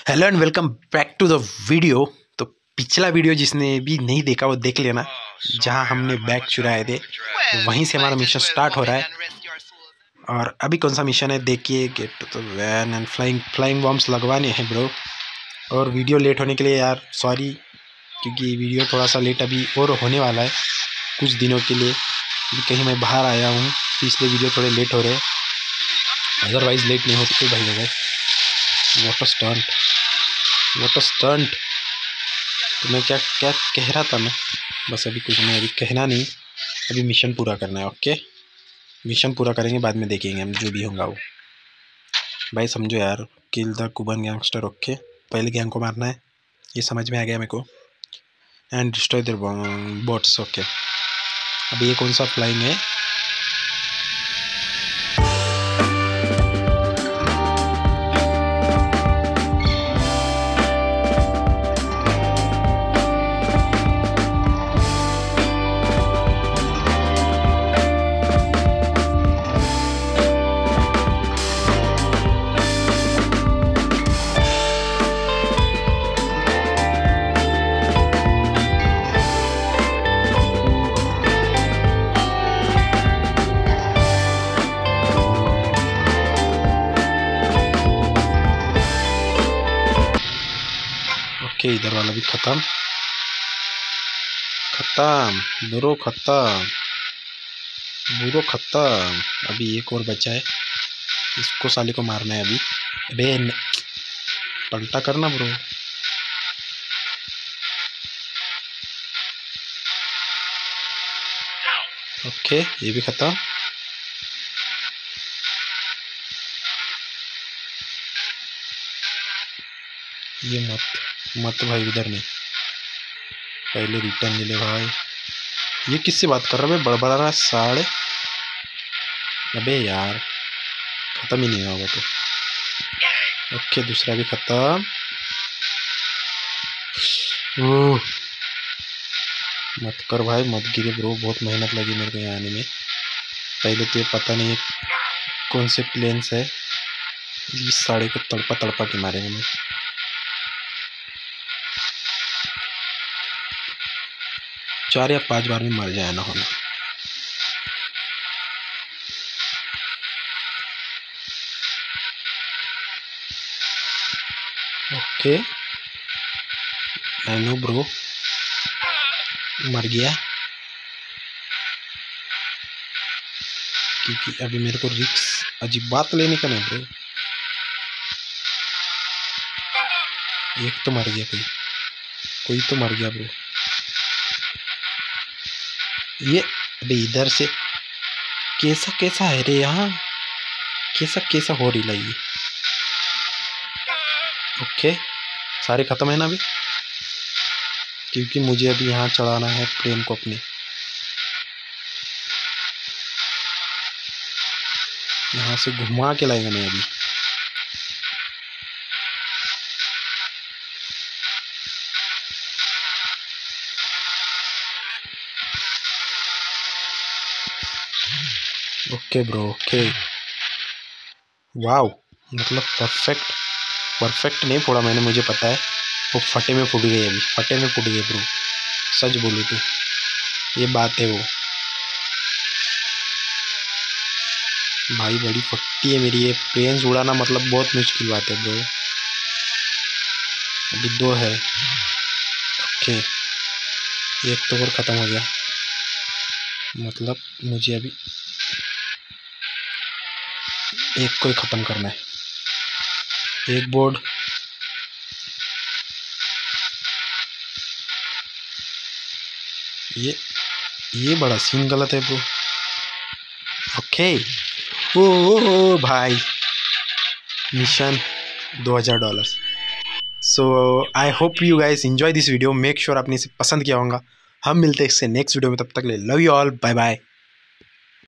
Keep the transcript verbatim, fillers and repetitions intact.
Hello and welcome back to the video. तो पिछला video जिसने भी नहीं देखा वो देख लेना, जहां हमने बैग चुराए थे वहीं से हमारा मिशन स्टार्ट हो रहा है। और अभी कौन सा मिशन है देखिए, get to the van and flying flying bombs लगवाने हैं ब्रो। और वीडियो लेट होने के लिए यार सॉरी, क्योंकि वीडियो थोड़ा सा लेट अभी और होने वाला है कुछ दिनों के लिए। कहीं मैं बाहर आया हूँ तो इसलिए वीडियो थोड़े लेट हो रहे हैं, अदरवाइज़ लेट नहीं होती भाई हो गए। वाटर स्टंट वाटर स्टंट तो मैं क्या क्या कह रहा था मैं, बस अभी कुछ नहीं, अभी कहना नहीं, अभी मिशन पूरा करना है। ओके, मिशन पूरा करेंगे, बाद में देखेंगे हम जो भी होगा वो। भाई समझो यार, kill the Cuban gangster. Okay, पहले गैंग को मारना है, ये समझ में आ गया मेरे को। And destroy their bots. Okay, अभी ये कौन सा फ्लाइंग है? ओके, इधर वाला भी खत्म खत्म बुरो खत्म बुरो खत्म। अभी एक और बचा है, इसको साले को मारना है अभी। अबे पलटा करना ब्रो। ओके, ये भी खत्म। ये मत मत भाई, इधर नहीं, पहले रिटर्न ले ले भाई। ये किससे बात कर रहा है? बड़बड़ा रहा है साढ़े। अबे यार, खत्म ही नहीं होगा तो। ओके, दूसरा भी खत्म। ओह मत कर भाई, मत गिरे ब्रो, बहुत मेहनत लगी मेरे को यहाँ आने में। पहले तो ये पता नहीं कौन से प्लेन्स है, इस साड़े को तड़पा तड़पा के मारेंगे मैं। चार या पांच बार में मर जाए ना होना। ओके, आई नो ब्रो, मर गया क्योंकि अभी मेरे को रिस्क अजीब बात लेने का नहीं ब्रो। एक तो मर गया, कोई कोई तो मर गया ब्रो। ये अभी इधर से कैसा कैसा है रे यहाँ, कैसा कैसा हो रही है ये। ओके, सारे खत्म है ना अभी, क्योंकि मुझे अभी यहाँ चढ़ाना है प्लेन को अपने। यहाँ से घुमा के लाएगा मैं अभी। ओके ब्रो, ओके, वाव, मतलब परफेक्ट परफेक्ट नहीं फोड़ा मैंने, मुझे पता है वो फटे में फूट गई, अभी फटे में फूट गई ब्रो, सच बोलूँ तो ये बात है वो। भाई बड़ी फट्टी है मेरी, ये प्लेन्स उड़ाना मतलब बहुत मुश्किल बात है ब्रो। अभी दो है। ओके, एक तो और ख़त्म हो गया, मतलब मुझे अभी एक को ही ख़त्म करना है। एक बोर्ड, ये ये बड़ा सीन गलत है ब्रो। ओके, ओ, ओ, ओ भाई, मिशन दो हज़ार dollars. So I hope you guys enjoy this video, make sure आपने इसे पसंद किया होगा। हम मिलते हैं इससे नेक्स्ट वीडियो में, तब तक ले love you all, bye bye.